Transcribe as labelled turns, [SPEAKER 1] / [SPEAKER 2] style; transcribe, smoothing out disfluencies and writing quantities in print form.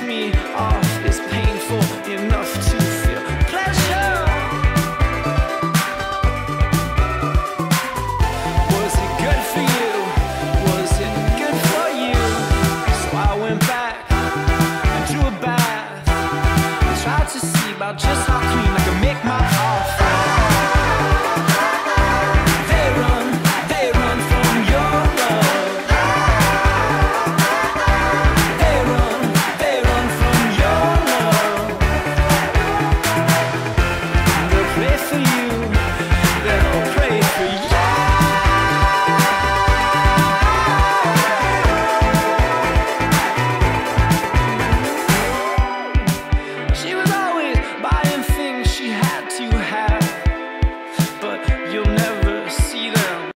[SPEAKER 1] me off is painful enough to feel pleasure. Was it good for you? Was it good for you? So I went back into a bath. I tried to see about just how clean I could make my heart.